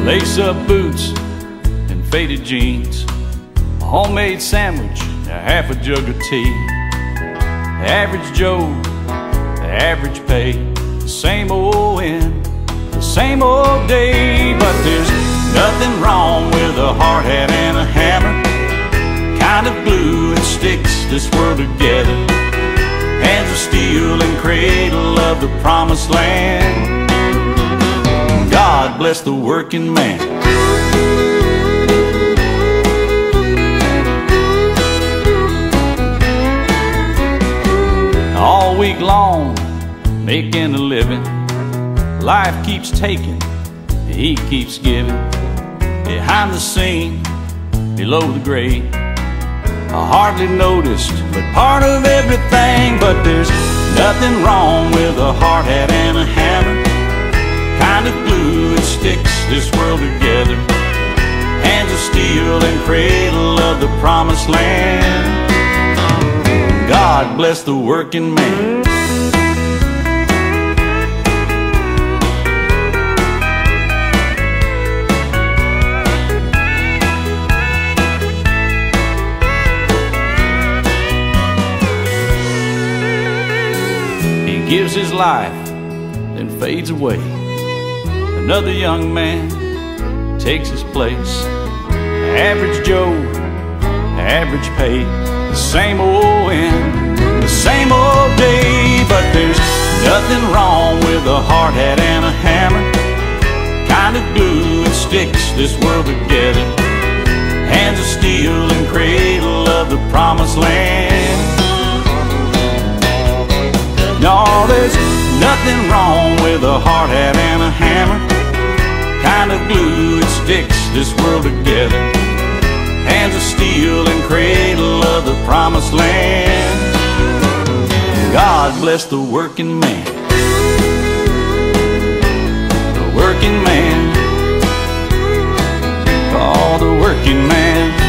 lace-up boots and faded jeans, a homemade sandwich, a half a jug of tea. The average Joe, the average pay, the same old end, the same old day. But there's nothing wrong with a hard hat and a hammer, kind of glue that sticks this world together. Hands of steel and cradle of the promised land. God bless the working man. All week long, making a living, life keeps taking, he keeps giving. Behind the scene, below the grade, I hardly noticed, but part of everything. But there's nothing wrong with a hard hat and a hammer, kind of glue that sticks this world together. Hands of steel and cradle of the promised land. God bless the working man. He gives his life, then fades away. Another young man takes his place. Average Joe, average pay, the same old end, the same old day. But there's nothing wrong with a hard hat and a hammer, kind of glue that sticks this world together. Hands of steel and cradle of the promised land. No, there's nothing wrong with a hard hat and a hammer, kind of glue that sticks this world together. Hands of steel and cradle of the promised land. God bless the working man. The working man. Oh, the working man.